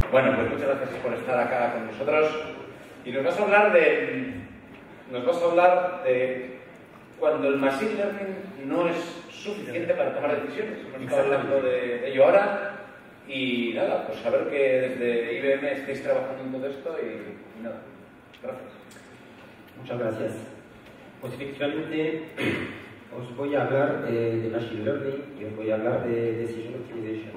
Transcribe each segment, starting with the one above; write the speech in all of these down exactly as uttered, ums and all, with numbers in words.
Bueno, pues muchas gracias por estar acá con nosotros. Y nos vas a hablar de, nos vas a hablar de cuando el Machine Learning no es suficiente para tomar decisiones. Hemos estado hablando de, de ello ahora. Y nada, pues saber que desde I B M estáis trabajando en todo esto y, y nada. Gracias. Muchas gracias. Pues efectivamente os voy a hablar de, de Machine Learning y os voy a hablar de Decision Optimization.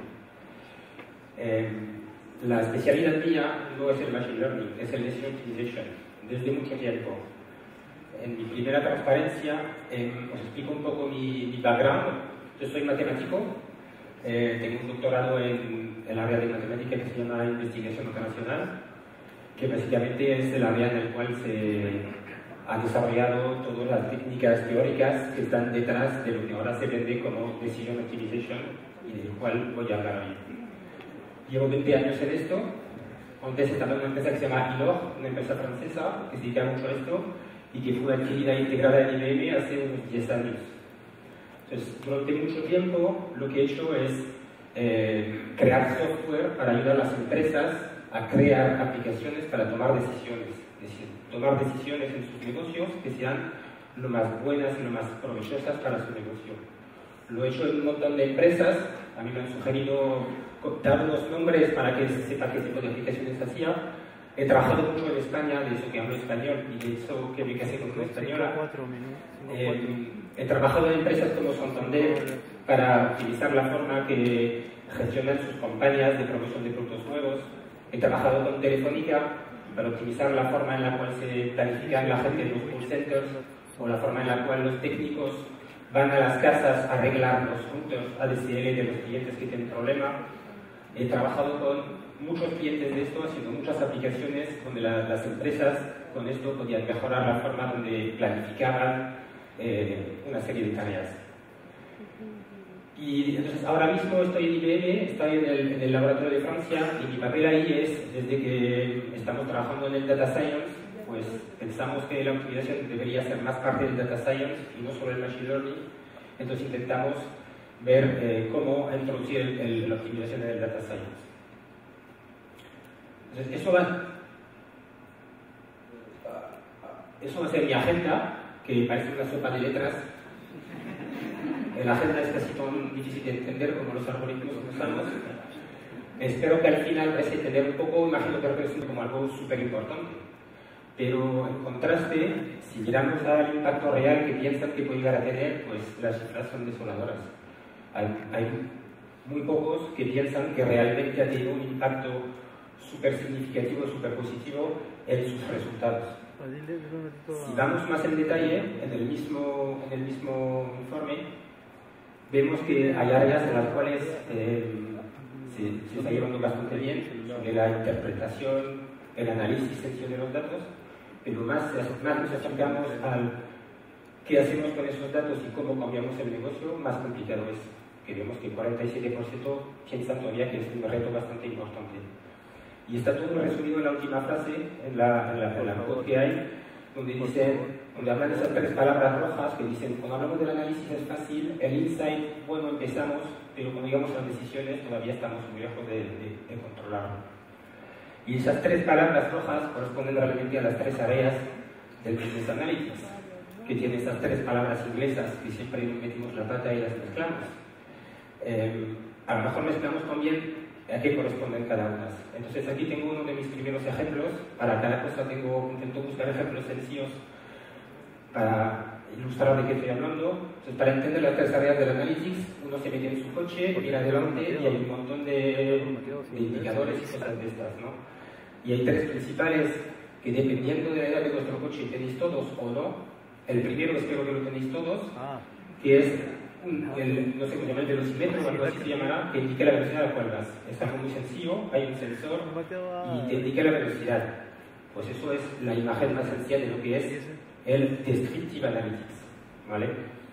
Eh, la especialidad mía no es el Machine Learning, es el Decision Optimization, desde mucho tiempo. En mi primera transparencia eh, os explico un poco mi, mi background. Yo soy matemático, eh, tengo un doctorado en el área de matemática que se llama Investigación Operacional, que básicamente es el área en el cual se ha desarrollado todas las técnicas teóricas que están detrás de lo que ahora se vende como Decision Optimization y del cual voy a hablar hoy. Llevo veinte años en esto. Antes estaba en una empresa que se llama I L O G, una empresa francesa que se dedica mucho a esto y que fue adquirida e integrada en I B M hace unos diez años. Entonces, durante mucho tiempo lo que he hecho es eh, crear software para ayudar a las empresas a crear aplicaciones para tomar decisiones. Es decir, tomar decisiones en sus negocios que sean lo más buenas y lo más provechosas para su negocio. Lo he hecho en un montón de empresas. A mí me han sugerido dar unos nombres para que se sepa qué tipo de aplicaciones hacía. He trabajado mucho en España, de eso que hablo español y de eso que me casé con una española. Eh, he trabajado en empresas como Santander para utilizar la forma que gestionan sus compañías de promoción de productos nuevos. He trabajado con Telefónica para optimizar la forma en la cual se planifican la gente en los call centers o la forma en la cual los técnicos van a las casas a arreglar los puntos A D S L de los clientes que tienen problema. He trabajado con muchos clientes de esto, haciendo muchas aplicaciones donde la, las empresas con esto podían mejorar la forma donde planificaban eh, una serie de tareas. Y entonces ahora mismo estoy en I B M, estoy en el, en el laboratorio de Francia y mi papel ahí es, desde que estamos trabajando en el Data Science, pues pensamos que la optimización debería ser más parte del Data Science y no solo el Machine Learning. Entonces intentamos ver eh, cómo introducir el, el, la optimización en el Data Science. Entonces eso va, eso va a ser mi agenda, que parece una sopa de letras. La agenda es casi tan difícil de entender como los algoritmos que usamos. Espero que al final vais a entender un poco, imagino que representa como algo súper importante. Pero en contraste, si miramos al impacto real que piensan que puede llegar a tener, pues las cifras son desoladoras. Hay, hay muy pocos que piensan que realmente ha tenido un impacto súper significativo, súper positivo en sus resultados. Si vamos más en detalle, en el mismo, en el mismo informe, vemos que hay áreas en las cuales eh, se, se está llevando bastante bien, sobre la interpretación, el análisis sencillo de los datos, pero más, más nos acercamos al qué hacemos con esos datos y cómo cambiamos el negocio, más complicado es. Que vemos que el cuarenta y siete por ciento piensan todavía que es un reto bastante importante. Y está todo resumido en la última frase, en la, en la, en la quote que hay, donde dicen, donde hablan de esas tres palabras rojas que dicen, cuando hablamos del análisis es fácil, el insight, bueno, empezamos, pero cuando llegamos a las decisiones todavía estamos muy lejos de, de, de controlarlo. Y esas tres palabras rojas corresponden realmente a las tres áreas del Business Analytics, que tiene esas tres palabras inglesas que siempre metimos la pata y las mezclamos. Eh, a lo mejor mezclamos también a qué corresponden cada una. Entonces aquí tengo uno de mis primeros ejemplos. Para cada cosa tengo, intento buscar ejemplos sencillos para ilustrar de qué estoy hablando. Entonces, para entender las tres áreas del Analytics, uno se mete en su coche, mira adelante y hay un montón de, de indicadores y cosas de estas, ¿no? Y hay tres principales que, dependiendo de la edad de vuestro coche, tenéis todos o no. El primero espero que lo tenéis todos, que es el, no sé cómo se llama, el velocímetro o algo así se llamará, que indica la velocidad a la cual vas. Es algo muy sencillo, hay un sensor y te indica la velocidad. Pues eso es la imagen más esencial de lo que es el Descriptive Analytics, ¿vale?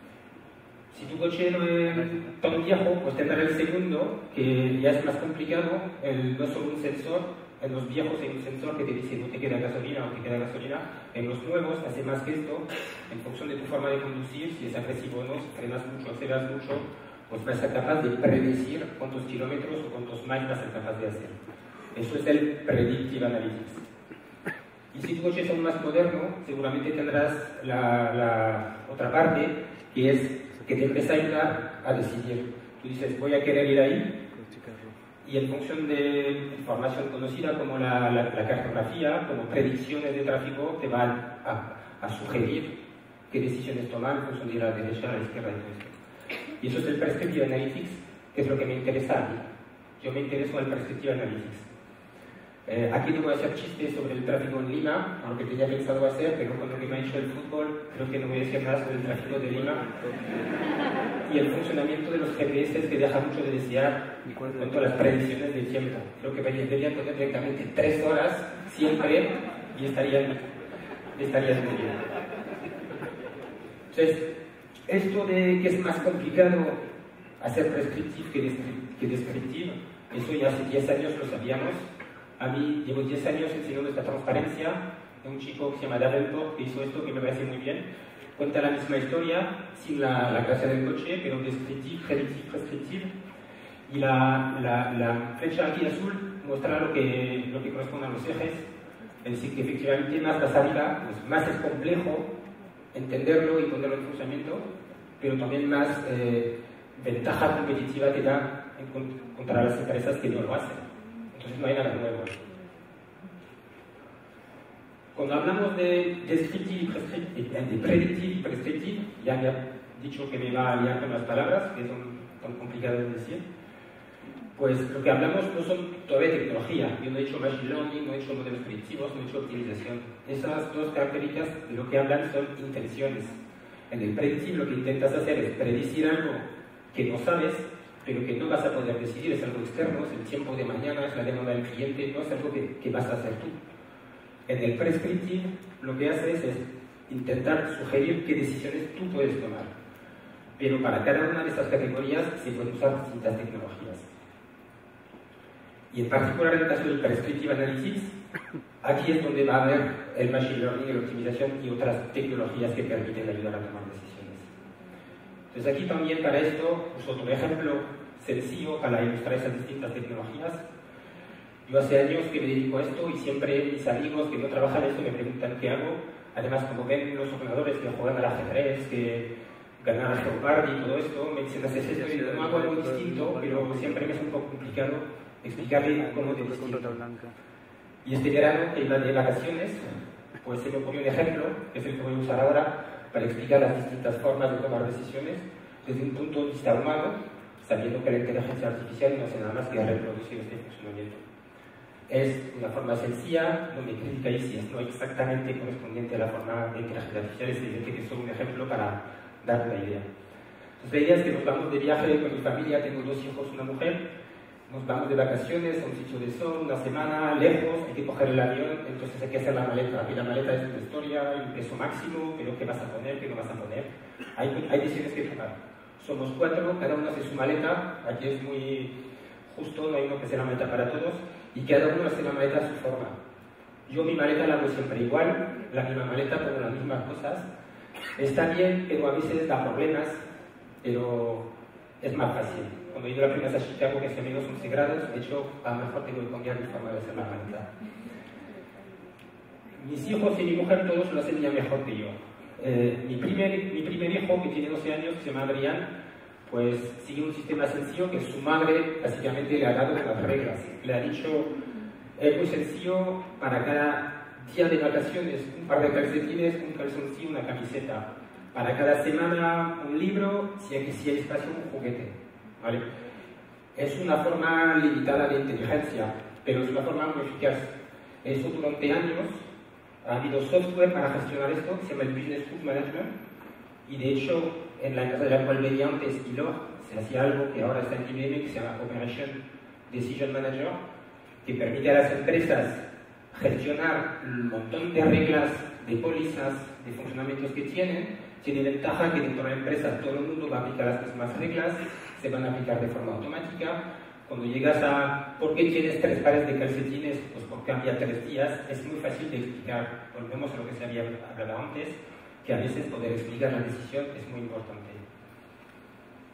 Si tu coche no es tan viejo, pues tendrá el segundo, que ya es más complicado, el, no solo un sensor. En los viejos hay un sensor que te dice no te queda gasolina o te queda gasolina. En los nuevos hace más que esto, en función de tu forma de conducir, si es agresivo o no, si frenas mucho, aceleras mucho, pues vas a ser capaz de predecir cuántos kilómetros o cuántos miles vas a ser capaz de hacer. Eso es el Predictive Analytics. Y si tu coche es aún más moderno, seguramente tendrás la, la otra parte, que es que te empieza a ayudar a decidir. Tú dices, voy a querer ir ahí, y en función de información conocida como la, la, la cartografía, como predicciones de tráfico, te van a, a sugerir qué decisiones tomar en función de ir a la derecha, a la izquierda y todo esto. Y eso es el Prescriptive Analytics, que es lo que me interesa a mí. Yo me intereso en el Prescriptive Analytics. Eh, aquí no voy a hacer chistes sobre el tráfico en Lima, aunque tenía pensado hacer, pero con lo que me ha hecho el fútbol, creo que no voy a decir nada sobre el tráfico de Lima. Y el funcionamiento de los G P S que deja mucho de desear en cuanto a las predicciones del tiempo. Creo que deberían poner directamente tres horas siempre y estarían, estarían muy bien. Entonces, esto de que es más complicado hacer prescriptive que, que descriptive, eso ya hace diez años lo sabíamos. A mí llevo diez años enseñando esta transparencia de un chico que se llama Davenport, que hizo esto, que me parece muy bien. Cuenta la misma historia, sin la, la clase del coche, pero descriptive, predictive, prescriptive. Y la, la, la flecha aquí azul muestra lo que, lo que corresponde a los ejes. Es decir, que efectivamente más vas arriba, pues más es complejo entenderlo y ponerlo en funcionamiento, pero también más eh, ventaja competitiva te da en, contra las empresas que no lo hacen. Entonces no hay nada nuevo. Cuando hablamos de descriptive y de predictive y prescriptive, ya me ha dicho que me va a liar con las palabras, que son tan complicadas de decir. Pues lo que hablamos no son todavía tecnología. Yo no he hecho machine learning, no he hecho modelos predictivos, no he hecho optimización. Esas dos características de lo que hablan son intenciones. En el predictive lo que intentas hacer es predecir algo que no sabes, pero que no vas a poder decidir, es algo externo, es el tiempo de mañana, es la demanda del cliente, no es algo que, que vas a hacer tú. En el prescriptive lo que haces es intentar sugerir qué decisiones tú puedes tomar, pero para cada una de estas categorías se pueden usar distintas tecnologías. Y en particular en el caso del Prescriptive Analytics, aquí es donde va a haber el Machine Learning, la optimización y otras tecnologías que permiten ayudar a tomar decisiones. Entonces aquí también para esto uso otro ejemplo sencillo para ilustrar esas distintas tecnologías. Yo hace años que me dedico a esto y siempre mis amigos que no trabajan en esto me preguntan qué hago. Además, como ven los ordenadores que juegan al ajedrez, que ganan al Jeopardy y todo esto, me dicen haces esto y no hago algo distinto, pero siempre me es un poco complicado explicarle cómo de distinto. Y este verano que iba de vacaciones, pues se me ocurrió un ejemplo, que es el que voy a usar ahora, para explicar las distintas formas de tomar decisiones desde un punto de vista humano, sabiendo que la inteligencia artificial no hace nada más que reproducir este funcionamiento. Es una forma sencilla, no me criticáis si es no exactamente correspondiente a la forma de inteligencia artificial, es evidente que es solo un ejemplo para dar una idea. Entonces la idea es que nos vamos de viaje con mi familia, tengo dos hijos, una mujer, nos vamos de vacaciones a un sitio de sol, una semana, lejos, hay que coger el avión, entonces hay que hacer la maleta. Y la maleta es una historia, el peso máximo, pero qué vas a poner, qué no vas a poner. Hay, hay decisiones que tomar. Somos cuatro, cada uno hace su maleta, aquí es muy justo, no hay uno que hace la maleta para todos, y cada uno hace la maleta a su forma. Yo mi maleta la hago siempre igual, la misma maleta, pongo las mismas cosas. Está bien, pero a veces da problemas, pero es más fácil. Cuando he ido la primera vez a Chicago, que hace menos once grados, de hecho, a lo mejor tengo que cambiar mi forma de hacer la maleta. Mis hijos y mi mujer todos lo hacen ya mejor que yo. Eh, mi, primer, mi primer hijo, que tiene doce años, se llama Adrián, pues sigue un sistema sencillo que su madre básicamente le ha dado las reglas. Le ha dicho, es muy sencillo, para cada día de vacaciones, un par de calcetines, un calzoncillo, una camiseta. Para cada semana, un libro, si hay, si hay espacio, un juguete. ¿Vale? Es una forma limitada de inteligencia, pero es una forma muy eficaz. Eso durante años ha habido software para gestionar esto, que se llama el Business Book Management, y de hecho, en la empresa de la cual venía antes, Ilor, se hacía algo que ahora está en I B M, que se llama Operation Decision Manager, que permite a las empresas gestionar un montón de reglas, de pólizas, de funcionamientos que tienen. Tiene ventaja que dentro de la empresa todo el mundo va a aplicar las mismas reglas, se van a aplicar de forma automática. Cuando llegas a ¿por qué tienes tres pares de calcetines? Pues porque cambia tres días, es muy fácil de explicar. Volvemos a lo que se había hablado antes, que a veces poder explicar la decisión es muy importante.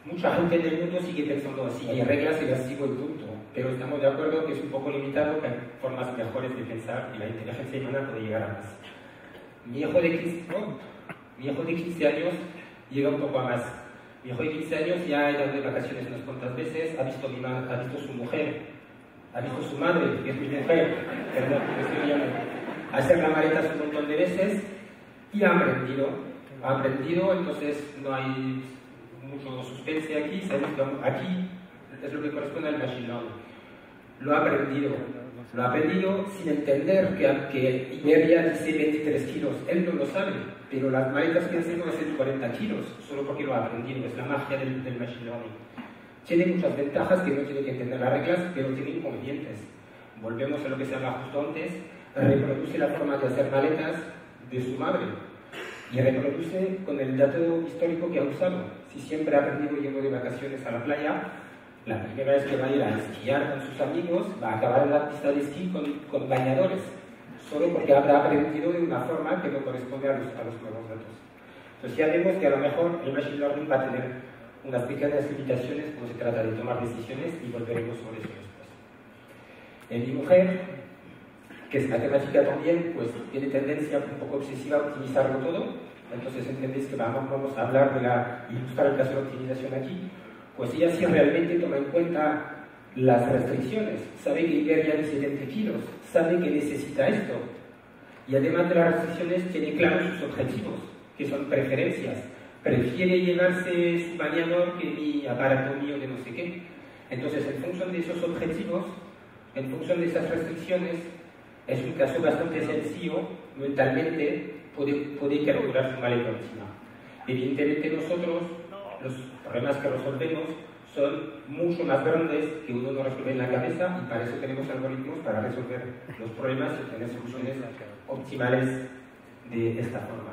Mucha gente en el mundo sigue pensando así, hay reglas y las sigo y punto, pero estamos de acuerdo que es un poco limitado, que hay formas mejores de pensar y la inteligencia humana puede llegar a más. Mi hijo de quince, oh, mi hijo de quince años llega un poco a más. Mi hijo de quince años ya ha ido de vacaciones unas cuantas veces, ha visto, mi ma ha visto su mujer, ha visto su madre, que es mi mujer, perdón, me estoy llamando, hacer las maletas un montón de veces y ha aprendido, ha aprendido, entonces no hay mucho suspense aquí, sabemos que aquí es lo que corresponde al machine learning. Lo ha aprendido, lo ha aprendido sin entender que, que Iberia dice veintitrés kilos, él no lo sabe, pero las maletas que hacemos hacen cuarenta kilos, solo porque lo ha aprendido, es la magia del, del machine learning. Tiene muchas ventajas que no tiene que entender las reglas, pero tiene inconvenientes. Volvemos a lo que se habla justo antes, reproduce la forma de hacer maletas de su madre y reproduce con el dato histórico que ha usado. Si siempre ha aprendido yendo de vacaciones a la playa, la primera vez que va a ir a esquiar con sus amigos va a acabar en la pista de esquí con, con bañadores, solo porque habrá aprendido de una forma que no corresponde a los, a los nuevos datos. Entonces ya vemos que a lo mejor el machine learning va a tener unas pequeñas limitaciones cuando se trata de tomar decisiones y volveremos sobre eso después. En mi mujer, que es matemática también, pues tiene tendencia un poco obsesiva a optimizarlo todo, entonces entendéis que vamos, vamos a hablar de la, ilustrar el caso de optimización aquí, pues ella sí realmente toma en cuenta las restricciones, sabe que Iberia dice veinte kilos, sabe que necesita esto, y además de las restricciones tiene claros sus objetivos, que son preferencias, prefiere llevarse su bañador que mi aparato mío de no sé qué. Entonces, en función de esos objetivos, en función de esas restricciones, es un caso bastante sencillo, mentalmente, puede, puede calcular su maleta óptima. Evidentemente nosotros, los problemas que resolvemos son mucho más grandes que uno no resuelve en la cabeza y para eso tenemos algoritmos para resolver los problemas y tener soluciones optimales de esta forma.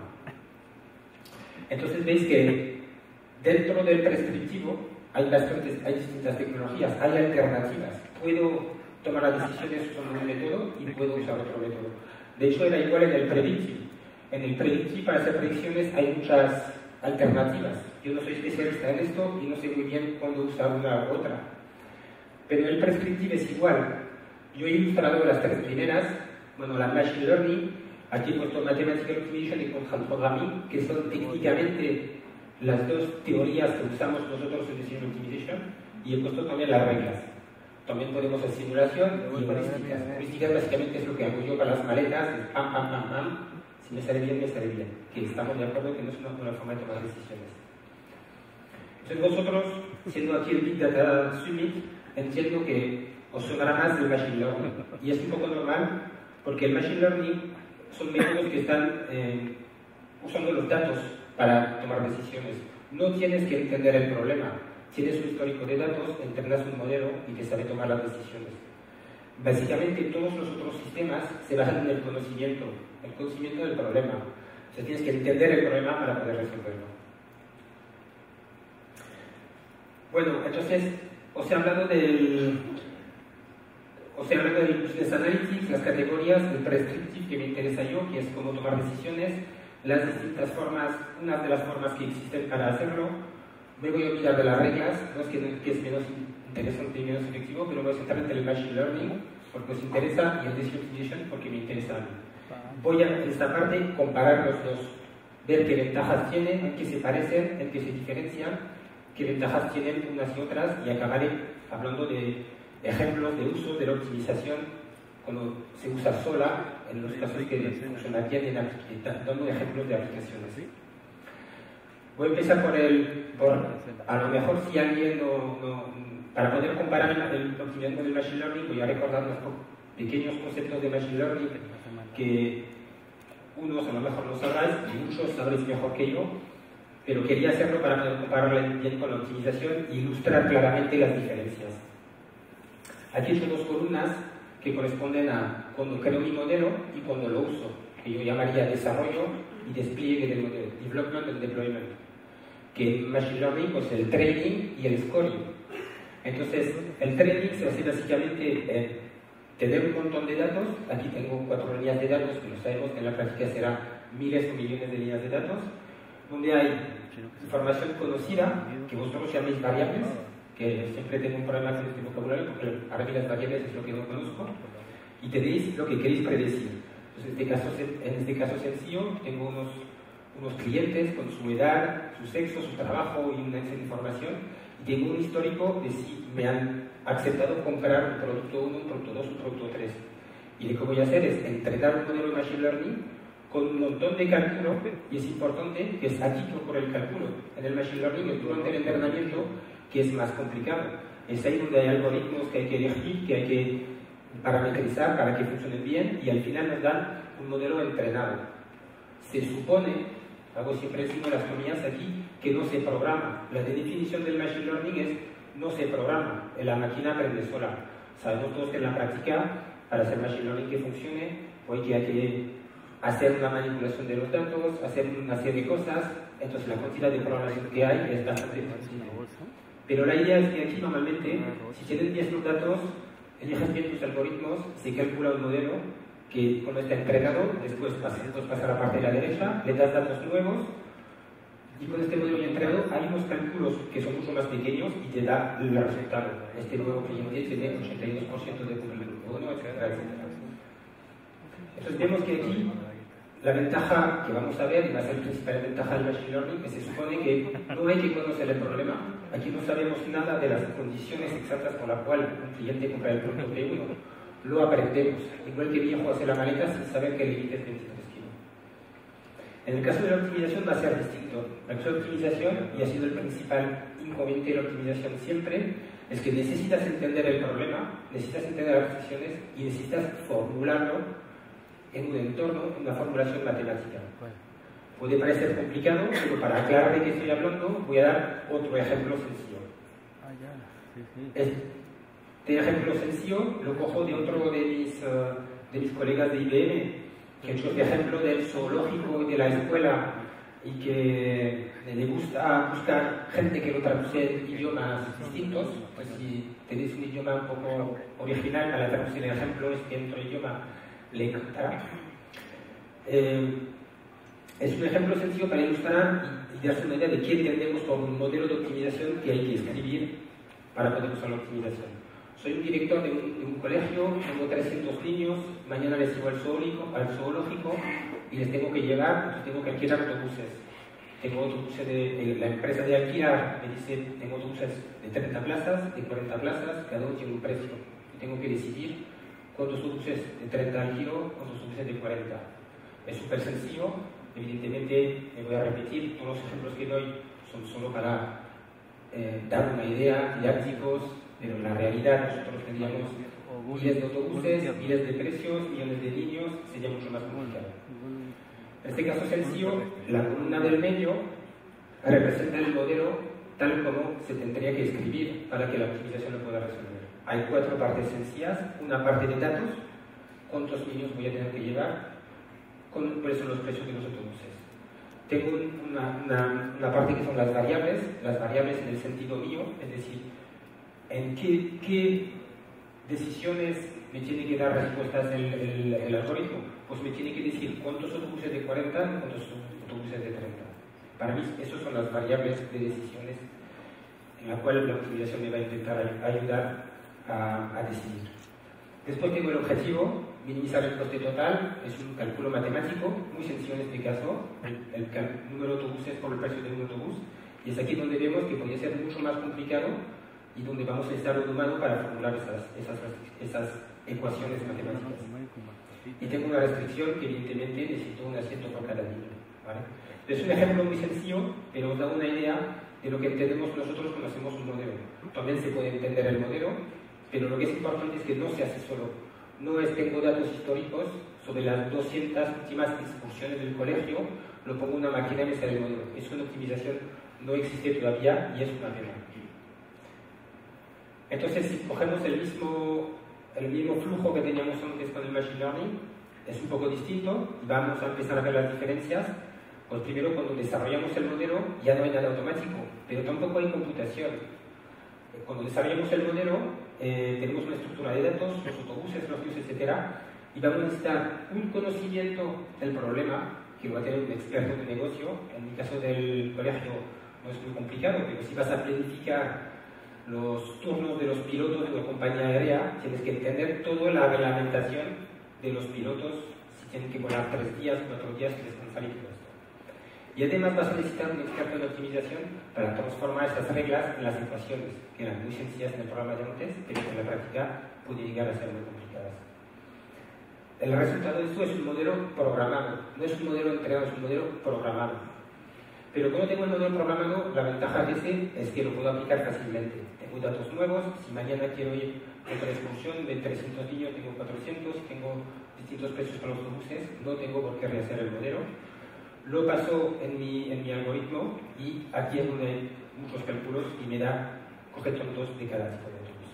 Entonces veis que dentro del prescriptivo hay, bastantes, hay distintas tecnologías, hay alternativas. Puedo tomar las decisiones usando un método y puedo usar otro método. De hecho, era igual en el predictive. En el predictive, para hacer predicciones, hay muchas alternativas. Yo no soy especialista en esto y no sé muy bien cuándo usar una u otra. Pero el prescriptive es igual. Yo he ilustrado las tres primeras, bueno, la Machine Learning, aquí he puesto Mathematical Optimization y Constraint Programming, que son técnicamente las dos teorías que usamos nosotros en Decision Optimization, y he puesto también las reglas. También podemos hacer simulación y heurísticas. Heurísticas básicamente es lo que hago yo para las maletas, es pam, pam, pam, pam. Si me sale bien, me sale bien. Que estamos de acuerdo que no es una buena forma de tomar decisiones. Entonces vosotros, siendo aquí el Big Data Summit, entiendo que os sonará más el Machine Learning. Y es un poco normal, porque el Machine Learning son métodos que están eh, usando los datos para tomar decisiones. No tienes que entender el problema. Tienes un histórico de datos, entrenas un modelo y te sabe tomar las decisiones. Básicamente todos los otros sistemas se basan en el conocimiento, el conocimiento del problema. O sea, tienes que entender el problema para poder resolverlo. Bueno, entonces os he hablado del, os he hablado del Business Analytics, las categorías, el Prescriptive que me interesa yo, que es cómo tomar decisiones, las distintas formas, unas de las formas que existen para hacerlo. Me voy a olvidar de las reglas, no es que, que es menos interesante y menos efectivo, pero voy a centrar en el Machine Learning porque os interesa y el Decision Optimization porque me interesa a mí. Voy a, en esta parte, comparar los dos, ver qué ventajas tienen, en qué se parecen, en qué se diferencian, qué ventajas tienen unas y otras, y acabaré hablando de ejemplos de uso de la optimización cuando se usa sola, en los casos que funciona bien, en, dando ejemplos de aplicaciones. Voy a empezar por el, por, a lo mejor si alguien no, no para poder comparar el, el optimismo del Machine Learning, voy a recordar unos pequeños conceptos de Machine Learning que unos a lo mejor no sabráis y muchos sabréis mejor que yo, pero quería hacerlo para poder compararla bien con la optimización e ilustrar claramente las diferencias. Aquí he hecho dos columnas que corresponden a cuando creo mi modelo y cuando lo uso, que yo llamaría desarrollo y despliegue del modelo, development and deployment, que en Machine Learning pues el training y el scoring. Entonces, el training se hace básicamente eh, tener un montón de datos. Aquí tengo cuatro líneas de datos, pero sabemos que en la práctica será miles o millones de líneas de datos, donde hay información conocida, que vosotros llaméis variables, que siempre tengo un problema con este vocabulario, porque para mí las variables es lo que no conozco, y tenéis lo que queréis predecir. Entonces, en este caso, en este caso sencillo, tengo unos, unos clientes con su edad, su sexo, su trabajo y una serie de información, y tengo un histórico de si me han aceptado comprar un producto uno, un producto dos, un producto tres. Y lo que voy a hacer es entrenar un modelo de Machine Learning con un montón de cálculo, y es importante que es aquí que ocurre el cálculo. En el Machine Learning, el durante el entrenamiento, que es más complicado. Es ahí donde hay algoritmos que hay que elegir, que hay que parametrizar para que funcionen bien, y al final nos dan un modelo entrenado. Se supone, hago siempre encima las comillas aquí, que no se programa. La definición del Machine Learning es no se programa, la máquina aprende sola. Sabemos todos que en la práctica, para hacer Machine Learning que funcione, pues que hay que hacer una manipulación de los datos, hacer una serie de cosas, entonces la cantidad de programación que hay es bastante sencilla. Pero la idea es que aquí normalmente, si tienes diez datos, eliges bien tus algoritmos, se calcula un modelo que cuando está entrenado, después pasa, después pasa a la parte de la derecha, le das datos nuevos, y con este modelo ya entrenado hay unos cálculos que son mucho más pequeños y te da el resultado. Este nuevo cliente tiene ochenta y dos por ciento de cumplimiento, etcétera, etcétera. Entonces vemos que aquí la ventaja que vamos a ver, y va a ser la principal ventaja del Machine Learning, que se supone que no hay que conocer el problema. Aquí no sabemos nada de las condiciones exactas por las cuales un cliente compra el producto P uno. Lo aprendemos, igual que viejo hace la maleta sin saber que el límite es veintitrés kilos. En el caso de la optimización va a ser distinto. La caso de optimización, y ha sido el principal inconveniente de la optimización siempre, es que necesitas entender el problema, necesitas entender las decisiones y necesitas formularlo en un entorno, en una formulación matemática. Puede parecer complicado, pero para aclarar de qué estoy hablando, voy a dar otro ejemplo sencillo. Este ejemplo sencillo lo cojo de otro de mis, uh, de mis colegas de I B M, que ha hecho este ejemplo del zoológico y de la escuela, y que le gusta buscar gente que lo traduce en idiomas distintos. Pues si tenéis un idioma un poco original para traducir el ejemplo, es que en otro idioma le encantará. Eh, es un ejemplo sencillo para ilustrar y, y darse una idea de qué entendemos por un modelo de optimización que hay que escribir para poder usar la optimización. Soy un director de un, de un colegio, tengo trescientos niños, mañana les llevo al zoológico, al zoológico y les tengo que llevar, pues tengo que alquilar autobuses. Tengo autobuses de, de la empresa de alquilar, me dice, tengo autobuses de treinta plazas, de cuarenta plazas, cada uno tiene un precio. Y tengo que decidir cuántos autobuses de treinta alquilo, cuántos autobuses de cuarenta. Es súper sencillo, evidentemente me voy a repetir, todos los ejemplos que doy son solo para eh, dar una idea, didácticos, pero en la realidad nosotros tendríamos miles de autobuses, miles de precios, millones de niños, sería mucho más complicado. En este caso sencillo, la columna del medio representa el modelo tal como se tendría que escribir para que la optimización lo pueda resolver. Hay cuatro partes sencillas, una parte de datos, cuántos niños voy a tener que llevar, con, cuáles son los precios de los autobuses. Tengo una, una, una parte que son las variables, las variables en el sentido mío, es decir, en qué, qué decisiones me tiene que dar respuestas el, el, el algoritmo. Pues me tiene que decir cuántos autobuses de cuarenta y cuántos autobuses de treinta. Para mí, esas son las variables de decisiones en las cuales la optimización me va a intentar ayudar a, a decidir. Después tengo el objetivo, minimizar el coste total, es un cálculo matemático, muy sencillo en este caso, el, el, el número de autobuses por el precio de un autobús, y es aquí donde vemos que podría ser mucho más complicado y donde vamos a necesitar un humano para formular esas, esas, esas ecuaciones matemáticas. Y tengo una restricción que evidentemente necesito un asiento por cada niño, ¿vale? Es un ejemplo muy sencillo, pero os da una idea de lo que entendemos nosotros cuando hacemos un modelo. También se puede entender el modelo, pero lo que es importante es que no se hace solo. No es tengo datos históricos sobre las doscientas últimas excursiones del colegio, lo pongo en una máquina y me sale el modelo. Eso en optimización no existe todavía y es una pena. Entonces, si cogemos el mismo, el mismo flujo que teníamos antes con el Machine Learning, es un poco distinto, vamos a empezar a ver las diferencias. Pues primero, cuando desarrollamos el modelo, ya no hay nada automático, pero tampoco hay computación. Cuando desarrollamos el modelo, eh, tenemos una estructura de datos, los autobuses, los ríos, etcétera, y vamos a necesitar un conocimiento del problema, que va a tener un experto de negocio. En mi caso del colegio no es muy complicado, pero si vas a planificar los turnos de los pilotos de una compañía aérea, tienes que entender toda la reglamentación de los pilotos, si tienen que volar tres días, cuatro días, que descansar y todo esto. Y además vas a necesitar un experto en optimización para transformar estas reglas en las ecuaciones, que eran muy sencillas en el programa de antes, pero que en la práctica puede llegar a ser muy complicadas. El resultado de esto es un modelo programado, no es un modelo entrenado, es un modelo programado. Pero como tengo el modelo programado, la ventaja de ese es que lo puedo aplicar fácilmente. Tengo datos nuevos, si mañana quiero ir a otra excursión de trescientos niños, tengo cuatrocientos, tengo distintos precios para los autobuses, no tengo por qué rehacer el modelo. Lo paso en mi, en mi algoritmo y aquí es donde hay muchos cálculos y me da coge tontos de cada tipo de autobús.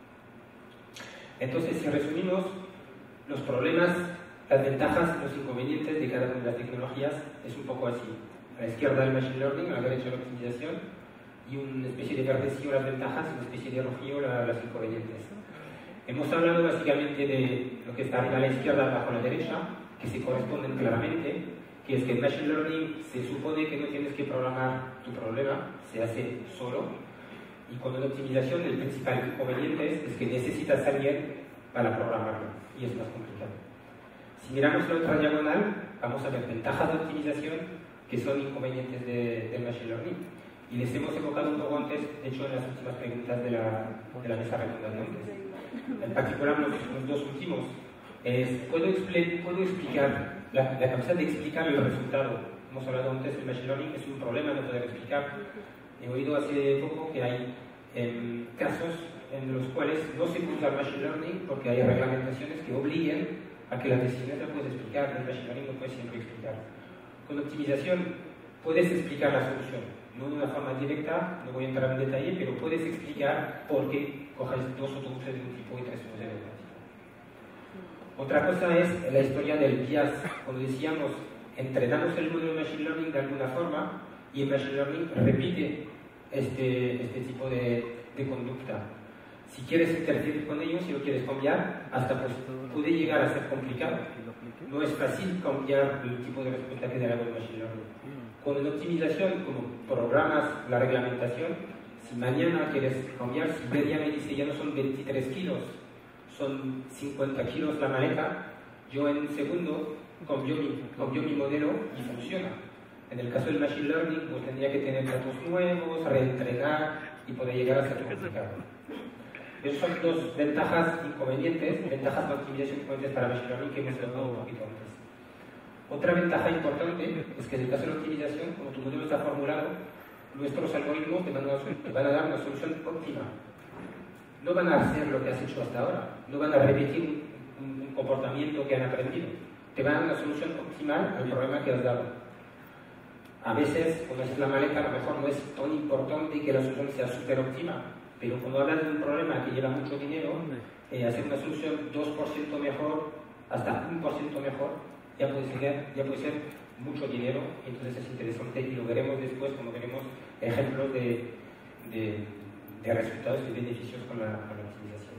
Entonces, si resumimos, los problemas, las ventajas y los inconvenientes de cada una de las tecnologías es un poco así. A la izquierda el machine learning, a la derecha la optimización, y una especie de verdecillo las ventajas y una especie de rojillo la, las inconvenientes. Hemos hablado básicamente de lo que está arriba a la izquierda, abajo a la derecha, que se corresponden claramente, que es que en machine learning se supone que no tienes que programar tu problema, se hace solo, y con la optimización el principal inconveniente es que necesitas a alguien para programarlo, y es más complicado. Si miramos la otra diagonal, vamos a ver ventajas de optimización que son inconvenientes de, del machine learning. Y les hemos evocado un poco antes, de hecho en las últimas preguntas de la, de la mesa redonda de antes. En particular los, los dos últimos. Es, ¿puedo, expl ¿Puedo explicar la, la capacidad de explicar el resultado? Hemos hablado antes del machine learning, es un problema no poder explicar. He oído hace poco que hay eh, casos en los cuales no se puede usar machine learning porque hay reglamentaciones que obliguen a que las decisiones las puedes explicar. El machine learning no puede siempre explicar. Con optimización puedes explicar la solución, no de una forma directa, no voy a entrar en detalle, pero puedes explicar por qué coges dos autobuses de un tipo y tres de otro tipo. Otra cosa es la historia del bias. Cuando decíamos, entrenamos el modelo de Machine Learning de alguna forma y el Machine Learning repite este, este tipo de, de conducta. Si quieres interferir con ellos, si lo quieres cambiar, hasta pues puede llegar a ser complicado. No es fácil cambiar el tipo de respuesta que da el Machine Learning. Con la optimización, como programas la reglamentación, si mañana quieres cambiar, si Bedia me dice ya no son veintitrés kilos, son cincuenta kilos la maleta, yo en un segundo cambio mi, cambio mi modelo y funciona. En el caso del Machine Learning, pues tendría que tener datos nuevos, reentrenar y poder llegar a ser complicado. Esas son dos ventajas inconvenientes, ventajas de optimización inconvenientes para Machine Learning que hemos hablado un poquito antes. Otra ventaja importante es que en el caso de la optimización, como tu modelo está formulado, nuestros algoritmos te van a, te van a dar una solución óptima. No van a hacer lo que has hecho hasta ahora, no van a repetir un, un comportamiento que han aprendido. Te van a dar una solución optimal al problema que has dado. A veces, cuando haces la maleta, a lo mejor no es tan importante que la solución sea súper óptima, pero cuando hablas de un problema que lleva mucho dinero, eh, hacer una solución dos por ciento mejor, hasta un por ciento mejor, ya puede ser, ya puede ser mucho dinero, y entonces es interesante y lo veremos después cuando veremos ejemplos de, de, de resultados y beneficios con la, con la optimización.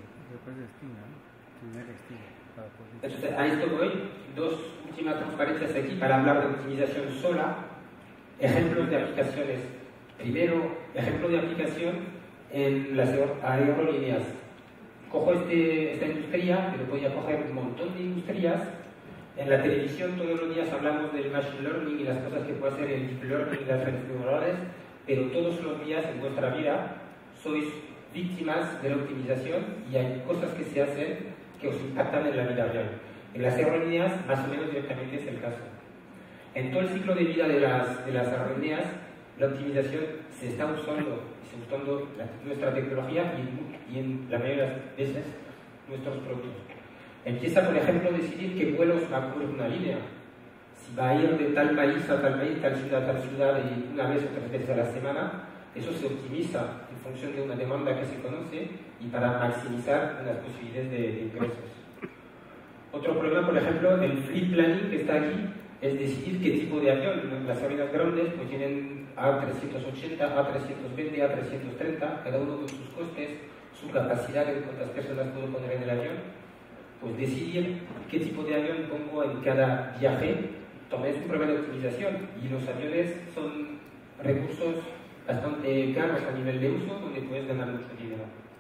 Entonces, a esto voy, dos últimas transparencias aquí para hablar de optimización sola, ejemplos de aplicaciones. Primero, ejemplo de aplicación en las aerolíneas. Cojo este, esta industria, pero voy a coger un montón de industrias. En la televisión todos los días hablamos del machine learning y las cosas que puede hacer el deep learning y las redes neuronales, pero todos los días en vuestra vida sois víctimas de la optimización y hay cosas que se hacen que os impactan en la vida real. En las aerolíneas más o menos directamente es el caso. En todo el ciclo de vida de las, de las aerolíneas, la optimización se está usando, se está usando la, nuestra tecnología y, y en la mayoría de las veces nuestros productos. Empieza, por ejemplo, a decidir qué vuelos va a cubrir una línea. Si va a ir de tal país a tal país, tal ciudad a tal ciudad, y una vez o tres veces a la semana, eso se optimiza en función de una demanda que se conoce y para maximizar las posibilidades de, de ingresos. Otro problema, por ejemplo, el fleet planning que está aquí, es decidir qué tipo de avión. Las aviones grandes pues tienen A trescientos ochenta, A trescientos veinte, A trescientos treinta, cada uno con sus costes, su capacidad de cuántas personas puedo poner en el avión. Pues decidir qué tipo de avión pongo en cada viaje también es un problema de optimización y los aviones son recursos bastante caros a nivel de uso donde puedes ganar mucho dinero.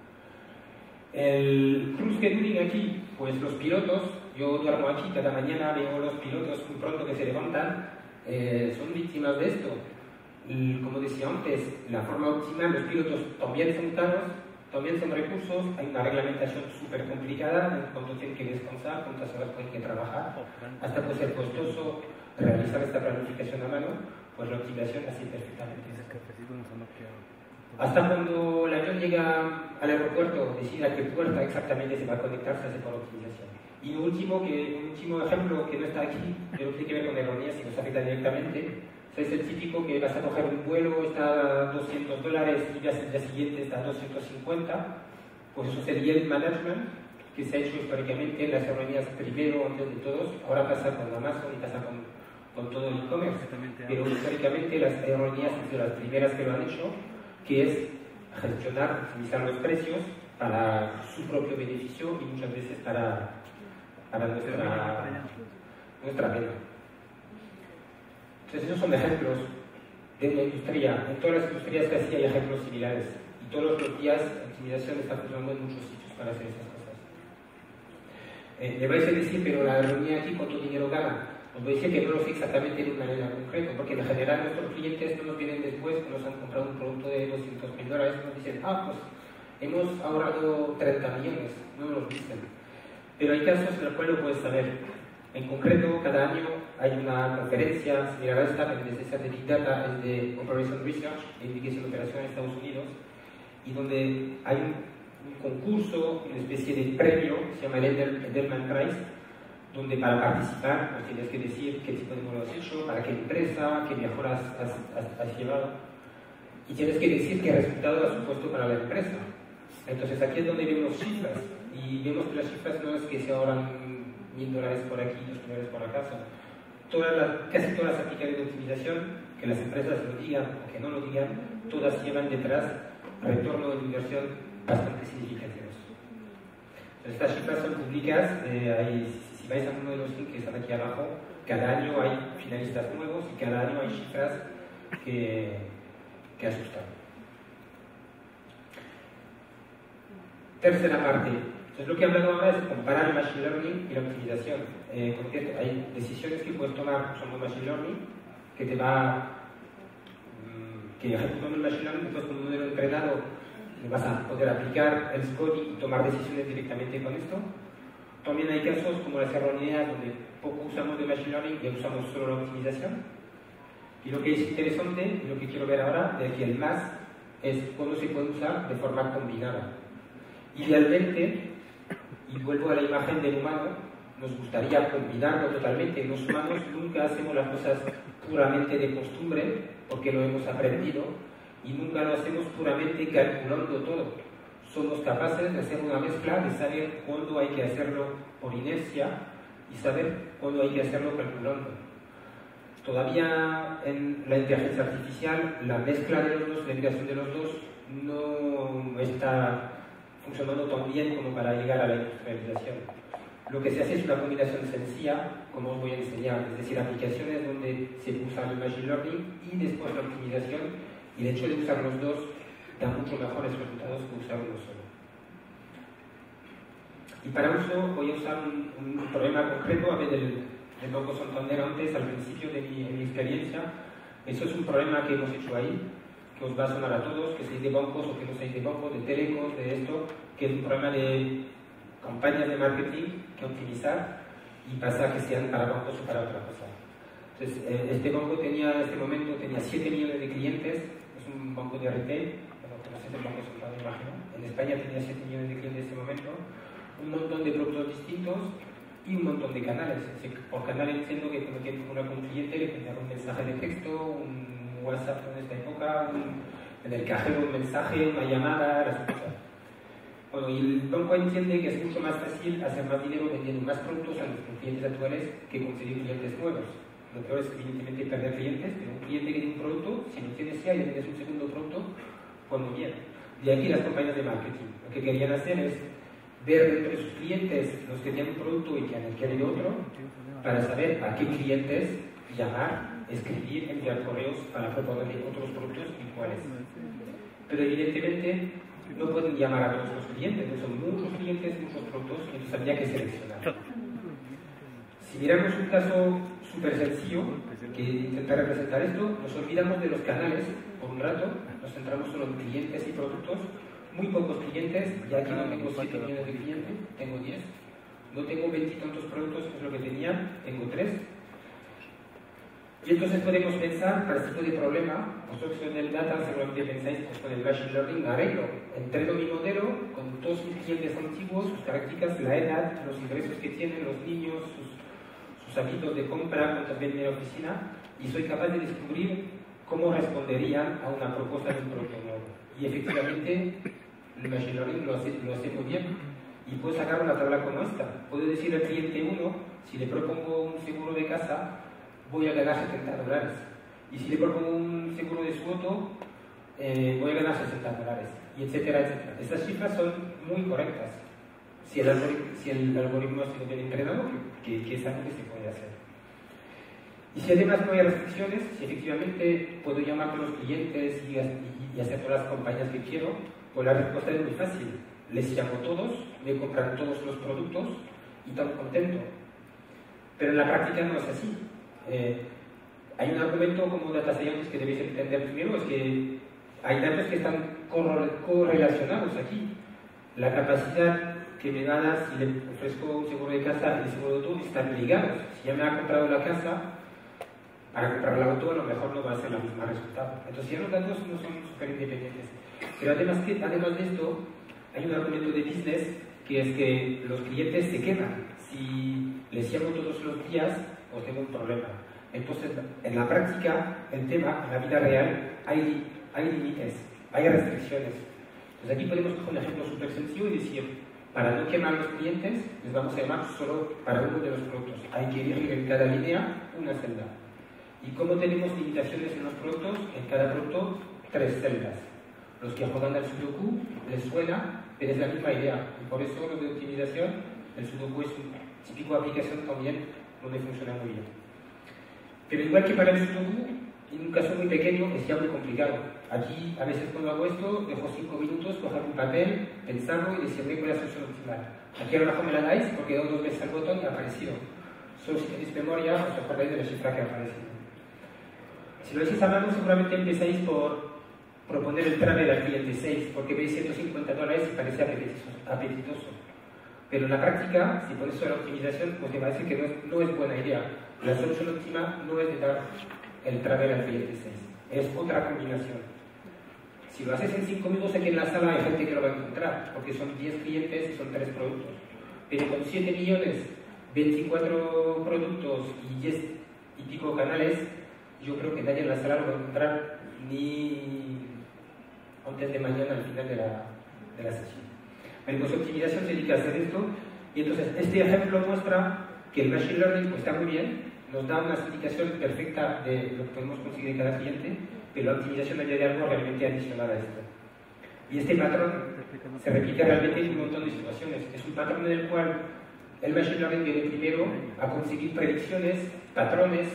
El cruise scheduling aquí, pues los pilotos, yo duermo aquí cada mañana, veo los pilotos muy pronto que se levantan, eh, son víctimas de esto. Y como decía antes, la forma optimal, los pilotos también son caros, también son recursos, hay una reglamentación súper complicada en cuanto tienen que descansar, cuántas horas tienen que trabajar, hasta puede ser costoso realizar esta planificación a mano, pues la optimización así perfectamente. Hasta cuando el avión llega al aeropuerto, decide a qué puerta exactamente se va a conectar, se hace por optimización. Y lo último, que, un último ejemplo que no está aquí, pero tiene que ver con aerolíneas y nos afecta directamente, es el típico que vas a coger un vuelo, está a doscientos dólares y al día siguiente está a doscientos cincuenta, pues eso es el yield management que se ha hecho históricamente en las aerolíneas primero, antes de todos, ahora pasa con Amazon y pasa con, con todo el e-commerce, pero históricamente las aerolíneas han sido las primeras que lo han hecho, que es gestionar, optimizar los precios para su propio beneficio y muchas veces para, para nuestra, nuestra venta. Entonces esos son ejemplos de una industria. En todas las industrias casi hay ejemplos similares y todos los días la optimización está funcionando en muchos sitios para hacer esas cosas. Eh, me vais a decir, pero la aerolínea aquí ¿cuánto dinero gana? Os voy a decir que no lo sé exactamente de una manera concreta, porque en general nuestros clientes no nos vienen después, que nos han comprado un producto de doscientos mil dólares, nos dicen, ah, pues hemos ahorrado treinta millones, no nos dicen. Pero hay casos en los cuales lo puedes saber. En concreto, cada año hay una conferencia similar a esta, que es de Big Data, es de Operation Research, de Indicación de Operación en Estados Unidos, y donde hay un, un concurso, una especie de premio, que se llama el Edelman Prize, donde para participar pues tienes que decir qué tipo de modelo has hecho, para qué empresa, qué mejoras has, has, has llevado, y tienes que decir qué resultado has supuesto para la empresa. Entonces aquí es donde vemos cifras, y vemos que las cifras no es que se ahorran mil dólares por aquí, dos mil dólares por acá, todas las, casi todas las aplicaciones de optimización, que las empresas lo digan o que no lo digan, todas llevan detrás retorno de inversión bastante significativos. Entonces, estas cifras son públicas, eh, hay, si vais a uno de los links que están aquí abajo, cada año hay finalistas nuevos y cada año hay cifras que, que asustan. Tercera parte. Entonces, lo que he hablado ahora es comparar el Machine Learning y la optimización. Eh, porque hay decisiones que puedes tomar usando Machine Learning, que te va, que ejecutando el Machine Learning, después con un modelo entrenado, vas a poder aplicar el scoring y tomar decisiones directamente con esto. También hay casos como las aerolíneas donde poco usamos de Machine Learning y usamos solo la optimización. Y lo que es interesante, y lo que quiero ver ahora, de aquí el más, es cómo se puede usar de forma combinada. Idealmente, y vuelvo a la imagen del humano, nos gustaría combinarlo totalmente. Los humanos nunca hacemos las cosas puramente de costumbre, porque lo hemos aprendido, y nunca lo hacemos puramente calculando todo. Somos capaces de hacer una mezcla, de saber cuándo hay que hacerlo por inercia y saber cuándo hay que hacerlo calculando. Todavía en la inteligencia artificial, la mezcla de los dos, la integración de los dos, no está funcionando tan bien como para llegar a la industrialización. Lo que se hace es una combinación sencilla, como os voy a enseñar, es decir, aplicaciones donde se usa el Machine Learning y después la optimización, y el hecho de usar los dos da mucho mejores resultados que usar uno solo. Y para eso voy a usar un, un problema concreto, a ver, del, del Banco Santander antes, al principio de mi, de mi experiencia. Eso es un problema que hemos hecho ahí, que os va a sonar a todos, que seáis de bancos o que no seáis de bancos, de telecos, de esto, que es un problema de campañas de marketing que optimizar y pasa que sean para bancos o para otra cosa. Entonces, este banco tenía, en este momento, tenía siete millones de clientes, es un banco de retail, bueno, conocéis el Banco Santander, imagino. En España tenía siete millones de clientes en este momento, un montón de productos distintos y un montón de canales. Es decir, por canal entiendo que cuando tienes una con un cliente le enviar un mensaje de texto, un WhatsApp en esta época, un, en el cajero un mensaje, una llamada, las cosas. Bueno, y el banco entiende que es mucho más fácil hacer más dinero vendiendo más productos a nuestros clientes actuales que conseguir clientes nuevos. Lo peor es evidentemente perder clientes, pero un cliente que tiene un producto, si lo tienes ya y le vendes un segundo producto, pues muy bien. De aquí las compañías de marketing. Lo que querían hacer es ver entre sus clientes los que tienen un producto y que han adquirido otro, para saber a qué clientes llamar, escribir, enviar correos para proponerle otros productos iguales. Pero evidentemente no pueden llamar a todos los clientes, porque son muchos clientes, muchos productos, entonces habría que seleccionar. Si miramos un caso súper sencillo, que intenta representar esto, nos olvidamos de los canales por un rato, nos centramos solo en clientes y productos, muy pocos clientes, ya que no tengo siete millones de clientes, tengo diez, no tengo veintitantos productos, que es lo que tenía, tengo tres. Y entonces podemos pensar, para este tipo de problema, vosotros en el data seguramente pensáis, pues con el machine learning arreglo, entreno mi modelo con todos mis clientes antiguos, sus características, la edad, los ingresos que tienen, los niños, sus, sus hábitos de compra, cuántas ven en la oficina, y soy capaz de descubrir cómo responderían a una propuesta de un producto nuevo. Y efectivamente, el machine learning lo hace, lo hace muy bien. Y puedo sacar una tabla como esta. Puedo decir al cliente uno, si le propongo un seguro de casa, voy a ganar setenta dólares. Y si le propongo un seguro de su auto, eh, voy a ganar sesenta dólares. Y etcétera, etcétera. Estas cifras son muy correctas. Si el algoritmo, si el algoritmo ha sido bien entrenado, que, que es algo que se puede hacer. Y si además no hay restricciones, si efectivamente puedo llamar a los clientes y, y, y hacer todas las campañas que quiero, pues la respuesta es muy fácil. Les llamo todos, me compran todos los productos y están contentos. Pero en la práctica no es así. Eh, hay un argumento como data scientist que debéis entender primero, es que hay datos que están correlacionados aquí. La capacidad que me gana si le ofrezco un seguro de casa y el seguro de auto están ligados. Si ya me ha comprado la casa, para comprar el auto a lo mejor no va a ser el mismo resultado. Entonces ya los datos no son súper independientes. Pero además, que, además de esto, hay un argumento de business que es que los clientes se quedan. Si les llamo todos los días, pues tengo un problema. Entonces, en la práctica, el tema, en la vida real, hay, hay límites, hay restricciones. Entonces aquí podemos coger un ejemplo súper sencillo y decir, para no quemar a los clientes, les vamos a llamar solo para uno de los productos. Hay que ir en cada línea una celda. ¿Y cómo tenemos limitaciones en los productos? En cada producto, tres celdas. Los que juegan al Sudoku les suena, pero es la misma idea. Y por eso lo de optimización, el Sudoku es una típica aplicación también donde funciona muy bien. Pero igual que para el Sudoku, en un caso muy pequeño es ya muy complicado. Aquí, a veces cuando hago esto, dejo cinco minutos, coger un papel, pensarlo y decirme cuál es la solución optimal. Aquí a lo mejor me la dais porque he dado dos veces al botón y ha aparecido. Solo si tenéis memoria, os acordáis de la cifra que ha aparecido. Si lo decís a mano, seguramente empezáis por proponer el travel al cliente seis, porque veis ciento cincuenta dólares y parece apetitoso. Pero en la práctica, si pones eso a la optimización, pues te va a decir que no es, no es buena idea. La solución óptima no es de dar el travel al cliente seis, es otra combinación. Si lo haces en cinco minutos, aquí en la sala hay gente que lo va a encontrar, porque son diez clientes y son tres productos. Pero con siete millones, veinticuatro productos y diez y pico canales, yo creo que nadie en la sala lo va a encontrar ni antes de mañana al final de la, de la sesión. Bueno, pues optimización se dedica a hacer esto, y entonces este ejemplo muestra que el machine learning pues, está muy bien, nos da una explicación perfecta de lo que podemos conseguir en cada cliente, pero la optimización añade algo realmente adicional a esto. Y este patrón se repite realmente en un montón de situaciones. Es un patrón en el cual el machine learning viene primero a conseguir predicciones, patrones,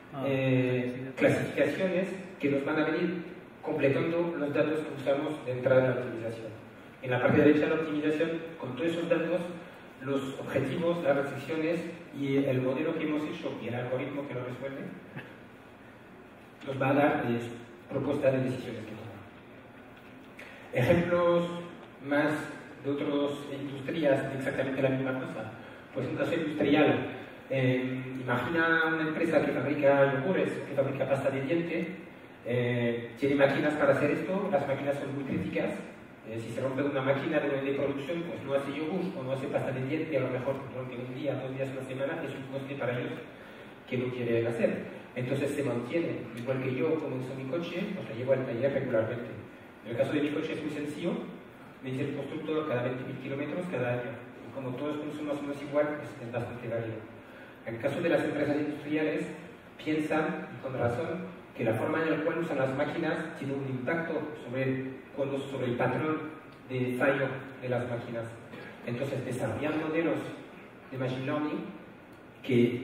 eh, clasificaciones que nos van a venir completando los datos que usamos de entrada en la optimización. En la parte derecha de la optimización, con todos esos datos, los objetivos, las restricciones y el modelo que hemos hecho y el algoritmo que lo resuelve, nos va a dar eh, propuestas de decisiones que tomar. Ejemplos más de otras industrias de exactamente la misma cosa. Pues un caso industrial. Eh, imagina una empresa que fabrica yogures, que fabrica pasta de diente, eh, tiene máquinas para hacer esto, las máquinas son muy críticas. Eh, si se rompe una máquina de, de producción, pues no hace yogur o no hace pasta de diente, a lo mejor durante un día, dos días, una semana, es un coste para ellos que no quieren hacer. Entonces se mantiene, igual que yo, como uso mi coche, pues lo llevo al taller regularmente. En el caso de mi coche es muy sencillo, me dice el constructor cada veinte mil kilómetros cada año. Y como todos consumos no es igual, pues es bastante válido. En el caso de las empresas industriales, piensan, y con razón, que la forma en la cual usan las máquinas tiene un impacto sobre, cuando, sobre el patrón de fallo de las máquinas. Entonces desarrollan modelos de machine learning que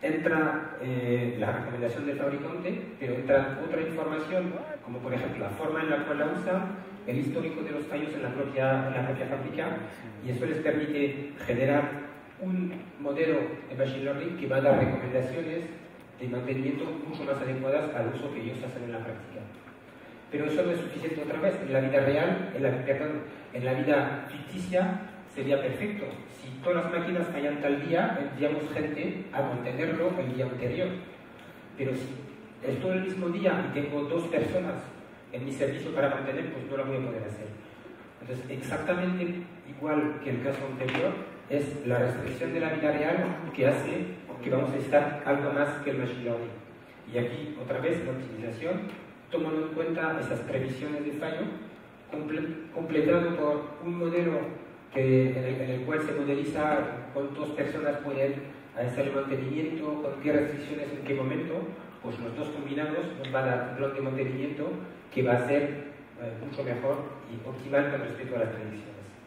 entra eh, la recomendación del fabricante, pero entra otra información, como por ejemplo la forma en la cual la usa, el histórico de los fallos en la propia, en la propia fábrica, y eso les permite generar un modelo de Machine Learning que va a dar recomendaciones de mantenimiento mucho más adecuadas al uso que ellos hacen en la práctica. Pero eso no es suficiente otra vez. En la vida real, en la, perdón, en la vida ficticia, sería perfecto. Si todas las máquinas fallan tal día, enviamos gente a mantenerlo el día anterior. Pero si es todo el mismo día y tengo dos personas en mi servicio para mantener, pues no lo voy a poder hacer. Entonces, exactamente igual que el caso anterior, es la restricción de la vida real que hace que vamos a necesitar algo más que el Machine Learning. Y aquí, otra vez, la optimización, tomando en cuenta esas previsiones de fallo, comple completado por un modelo que, en, el, en el cual se modeliza cuántas personas pueden hacer el mantenimiento, con qué restricciones, en qué momento, pues los dos combinados nos van a dar un plan de mantenimiento que va a ser eh, mucho mejor y optimal con respecto a las predicciones.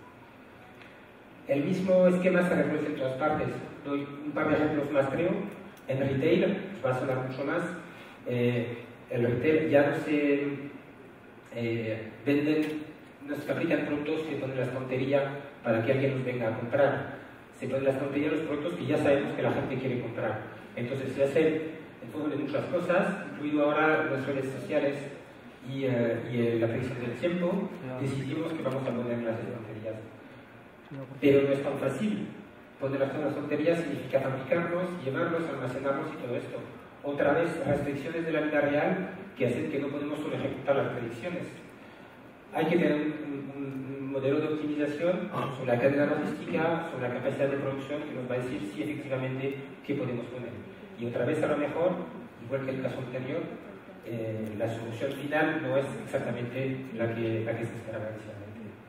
El mismo esquema se reproduce en todas partes. Doy un par de ejemplos más, creo. En retail, os va a sonar mucho más. Eh, el retail ya no se eh, venden, no se fabrican productos que ponen la estantería para que alguien los venga a comprar. Se ponen la estantería los productos que ya sabemos que la gente quiere comprar. Entonces se hace en forma de muchas cosas, incluido ahora las redes sociales y, eh, y eh, la predicción del tiempo. Decidimos que vamos a poner las estanterías. Pero no es tan fácil. Poner las estanterías significa fabricarlos, llevarlos, almacenarlos y todo esto. Otra vez, restricciones de la vida real que hacen que no podemos solo ejecutar las predicciones. Hay que tener un, un, un modelo de optimización sobre la cadena logística, sobre la capacidad de producción que nos va a decir si efectivamente qué podemos poner. Y otra vez, a lo mejor, igual que el caso anterior, eh, la solución final no es exactamente la que, la que se esperaba inicialmente.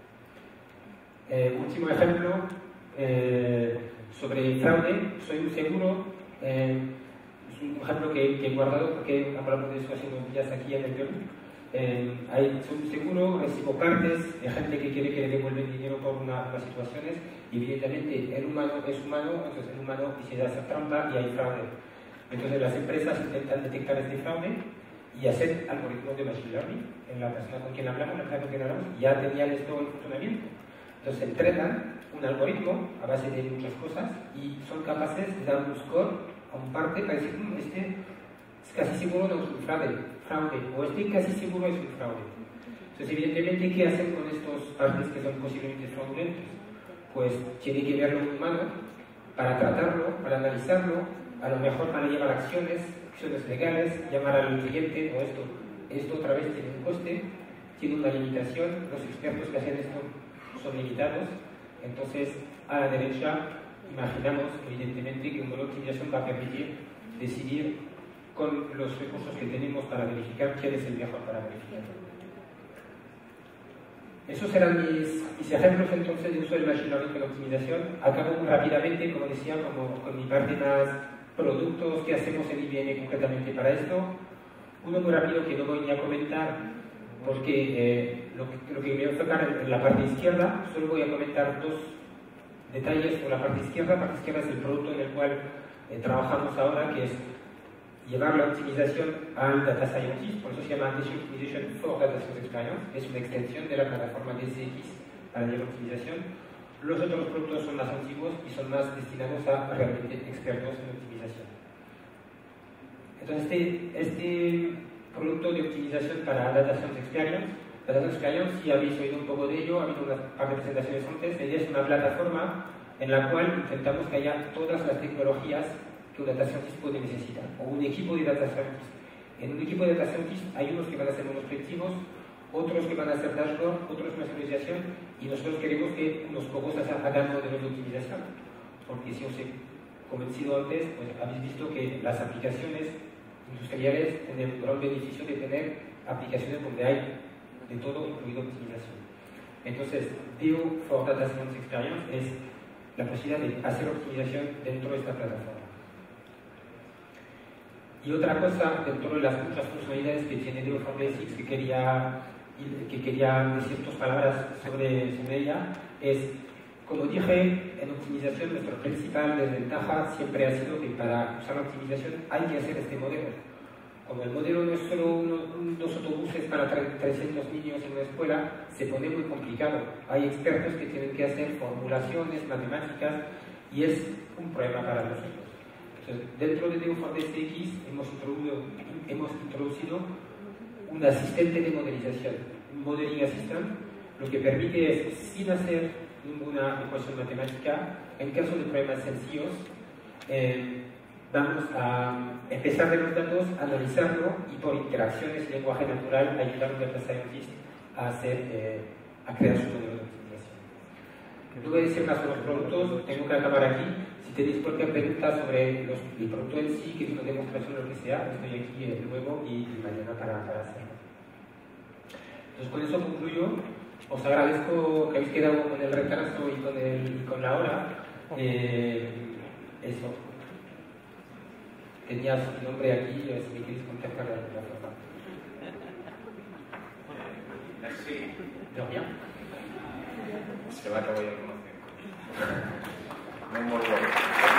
Eh, último ejemplo, eh, sobre fraude. Soy un seguro, eh, es un ejemplo que, que he guardado porque hablamos de eso hace unos días aquí en el Perú. Eh, hay, soy un seguro, recibo cartas de gente que quiere que le devuelven dinero por una, unas situaciones, y evidentemente el humano es humano, entonces el humano decide hacer trampa y hay fraude. Entonces las empresas intentan detectar este fraude y hacer algoritmos de machine learning. En la persona con quien hablamos, la persona con quien hablamos, ya tenían esto en funcionamiento. Entonces entrenan un algoritmo a base de muchas cosas y son capaces de dar un score a un parte para decir, mmm, este es casi seguro no es un fraude, fraude, o este casi seguro es un fraude. Entonces, evidentemente, ¿qué hacen con estos partes que son posiblemente fraudulentos? Pues tiene que verlo un humano para tratarlo, para analizarlo, a lo mejor para llevar acciones, acciones legales, llamar al cliente, o esto, esto otra vez tiene un coste, tiene una limitación, los expertos que hacen esto son limitados. Entonces, a la derecha, imaginamos evidentemente que un modelo de optimización va a permitir decidir con los recursos que tenemos para verificar quién es el mejor para verificar. Esos eran mis, mis ejemplos entonces de uso del machine learning en optimización. Acabo muy rápidamente, como decía, como, con mi parte más productos que hacemos en I B M concretamente para esto. Uno muy rápido que no voy ni a comentar, porque eh, lo, que, lo que me voy a enfocar en, en la parte izquierda, solo voy a comentar dos detalles por la parte izquierda. La parte izquierda es el producto en el cual eh, trabajamos ahora, que es llevar la optimización al Data Scientist, por eso se llama Data Optimization for Data Science Experience, es una extensión de la plataforma D C X para la optimización. Los otros productos son más antiguos y son más destinados a realmente expertos en optimización. Entonces, este, este producto de optimización para Data Science Experience, Data Science Experience, si habéis oído un poco de ello, ha habido unas par de presentaciones antes, ella es una plataforma en la cual intentamos que haya todas las tecnologías que un data scientist puede necesitar, o un equipo de data scientist. En un equipo de data scientist hay unos que van a ser modelos predictivos, otros que van a hacer dashboard, otros más visualización, y nosotros queremos que unos pocos hagan modelos de optimización, porque si os he convencido antes, pues habéis visto que las aplicaciones industriales tienen un gran beneficio de tener aplicaciones donde hay de todo, incluido optimización. Entonces, D O for Data Science Experience es la posibilidad de hacer optimización dentro de esta plataforma. Y otra cosa, dentro de las muchas funcionalidades que tiene D O for Basics, que quería, que quería decir dos palabras sobre, sobre ella, es Como dije, en optimización nuestra principal desventaja siempre ha sido que para usar la optimización hay que hacer este modelo. Como el modelo no es solo uno, un, dos autobuses para trescientos niños en una escuela, se pone muy complicado. Hay expertos que tienen que hacer formulaciones matemáticas y es un problema para nosotros. Entonces, dentro de NeoForDSX hemos introducido, hemos introducido un asistente de modelización, un modeling assistant, lo que permite es, sin hacer ninguna ecuación matemática, en caso de problemas sencillos, eh, vamos a empezar de los datos, analizarlo y por interacciones y lenguaje natural ayudar a un data scientist a, hacer, eh, a crear su modelo de optimización. No voy a decir más sobre los productos, tengo que acabar aquí. Si tenéis cualquier pregunta sobre los, el producto en sí, que es una demostración o lo que sea, estoy aquí eh, luego y, y mañana para, para hacerlo. Entonces con eso concluyo. Os agradezco que habéis quedado con el retraso y con, el, con la hora. Eh, eso. Tenía su nombre aquí, si me queréis contactar de alguna forma. Merci. De rien. Se va a acabar ya conociendo. Muy, muy bueno.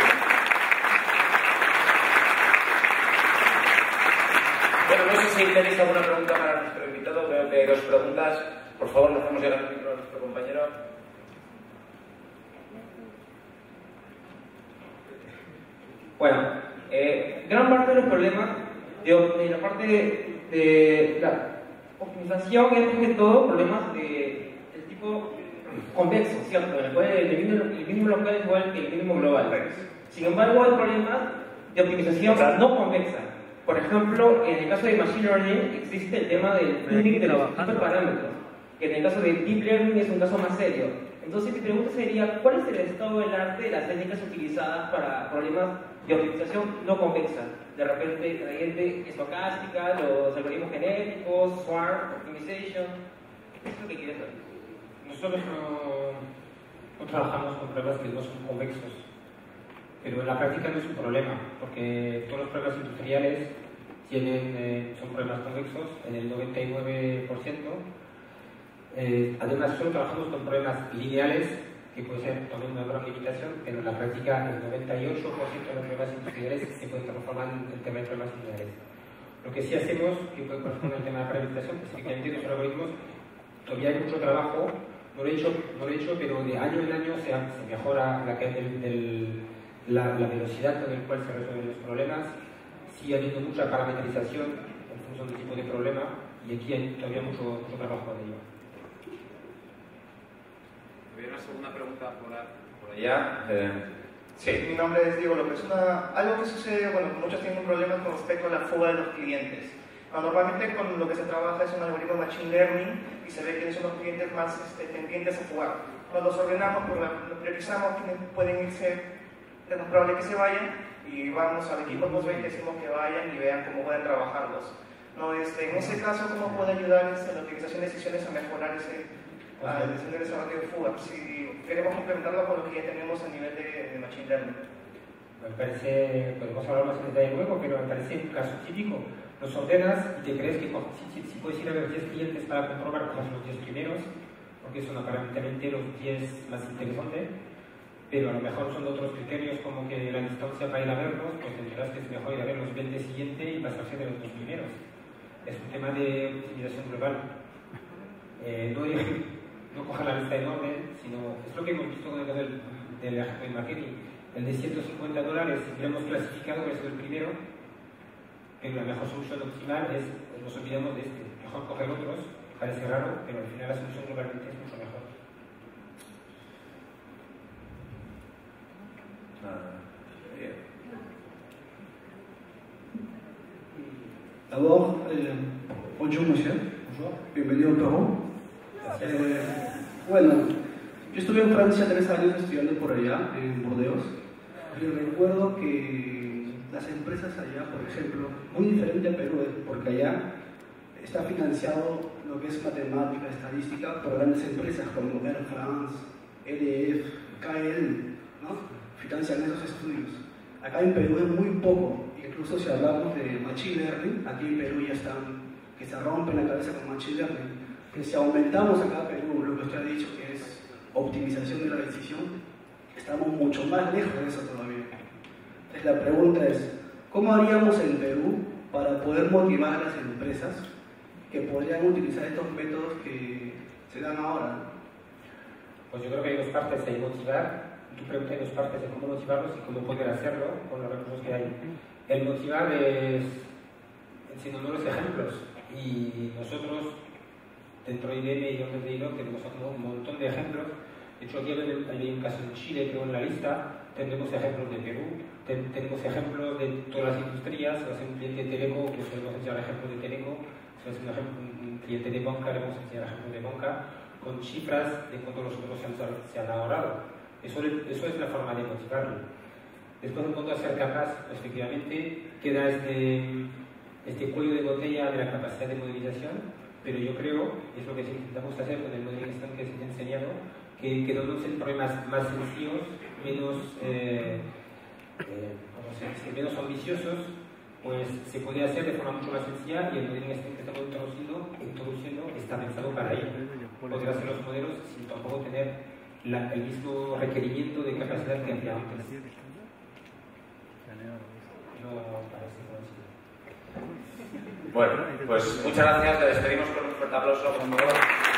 Bueno, no sé si tenéis alguna pregunta para nuestro invitado. Veo que hay dos preguntas. Por favor, le dejamos llegar el micro a nuestro compañero. Bueno, eh, gran parte de los problemas de, de la parte de, de la optimización es más que todo problemas de, de tipo convexo, ¿cierto? En el cual el mínimo, el mínimo local es igual que el mínimo global. Sin embargo, hay problemas de optimización no convexa. Por ejemplo, en el caso de Machine Learning existe el tema del tuning de los hiperparámetros, que en el caso de Deep Learning es un caso más serio. Entonces mi pregunta sería, ¿cuál es el estado del arte de las técnicas utilizadas para problemas de optimización no convexa? De repente, la gente estocástica, los algoritmos genéticos, Swarm, Optimization. ¿Qué es lo que quieres saber? Nosotros no, no trabajamos con pruebas que no son convexos, pero en la práctica no es un problema, porque todos los problemas industriales tienen, eh, son problemas convexos en el noventa y nueve por ciento. Eh, además, solo trabajamos con problemas lineales, que puede ser también una gran limitación, pero en la práctica el noventa y ocho por ciento de los problemas industriales se pueden transformar en tema de problemas lineales. Lo que sí hacemos, que puede corresponder al tema de la parametrización, específicamente los algoritmos, todavía hay mucho trabajo, no lo he hecho, no lo he hecho pero de año en año se, se mejora la, del, del, la, la velocidad con la cual se resuelven los problemas, sigue habiendo mucha parametrización en función del tipo de problema, y aquí hay todavía mucho, mucho trabajo en ello. Había una segunda pregunta por, por allá. Eh, sí. Mi nombre es Diego López. Una, algo que sucede, bueno, muchos tienen un problema con respecto a la fuga de los clientes. Normalmente con lo que se trabaja es un algoritmo de Machine Learning y se ve quiénes son los clientes más este, tendientes a fugar. Cuando los ordenamos, pues, priorizamos quiénes pueden irse, es más probable que se vayan, y vamos al equipo post-venta y decimos que vayan y vean cómo pueden trabajarlos. No, este, en ese caso, ¿cómo puede ayudar este, la utilización de decisiones a mejorar ese a el desarrollo de fuga? Si queremos complementarlo con lo que ya tenemos a nivel de, de Machine Learning. Me parece, podemos hablar más en detalle luego, pero me parece un caso típico. Los ordenas y te crees que si, si, si puedes ir a ver diez clientes para comprobar cómo son los diez primeros, porque son aparentemente los diez más interesantes, pero a lo mejor son otros criterios como que la distancia para ir a verlos, pues tendrás que es mejor ir a ver los veinte siguientes y pasarse de los dos primeros. Es un tema de optimización global. Eh, no, no coger la lista en orden, sino es lo que hemos visto con el caso del, del ejemplo de marketing. El de ciento cincuenta dólares, si lo hemos clasificado, es el primero, pero la mejor solución optimal es, nos olvidamos de este. Mejor coger otros, parece raro, pero al final la solución globalmente es mucho mejor. Ah, bien. D'abord, euh, bonjour monsieur. Bonjour. Bienvenido al Perú. Eh, bueno, yo estuve en Francia tres años estudiando por allá, en Burdeos, y recuerdo que las empresas allá, por ejemplo, muy diferente a Perú, porque allá está financiado lo que es matemática, estadística, por grandes empresas como Air France, E D F, K L, ¿no? Financian esos estudios. Acá en Perú es muy poco, incluso si hablamos de Machine Learning, aquí en Perú ya están, que se rompen la cabeza con Machine Learning. Que si aumentamos acá en Perú lo que usted ha dicho, que es optimización de la decisión, estamos mucho más lejos de eso todavía. Entonces la pregunta es, ¿cómo haríamos en Perú para poder motivar a las empresas que podrían utilizar estos métodos que se dan ahora? Pues yo creo que hay dos partes, hay motivar, tu pregunta hay dos partes de cómo motivarlos y cómo poder hacerlo con los recursos que hay. El motivar es enseñando los ejemplos, y nosotros dentro de I B M y dentro de I L O tenemos un montón de ejemplos. De hecho, aquí hay un caso en Chile, creo, en la lista. Tenemos ejemplos de Perú, ten, tenemos ejemplos de todas las industrias. Si es un cliente de Teleco, que podemos enseñar ejemplos de Teleco. Si es un, ejemplo, un cliente de banca, le vamos a enseñar ejemplos de banca con cifras de cuánto los otros se han, se han ahorrado. Eso, eso es la forma de motivarlo. Después, en cuanto a ser capaz, efectivamente, queda este, este cuello de botella de la capacidad de modelización, pero yo creo, es lo que intentamos hacer con el modelización que se ha enseñado, que, que no en problemas más sencillos, menos, eh, eh, ¿cómo se dice? menos ambiciosos, pues se puede hacer de forma mucho más sencilla, y el modelización que estamos introduciendo, introduciendo está pensado para ello. Poder hacer los modelos sin tampoco tener la, el mismo requerimiento de capacidad que había antes. No parece conocido. Bueno, pues muchas gracias, le despedimos con un fuerte aplauso, por favor.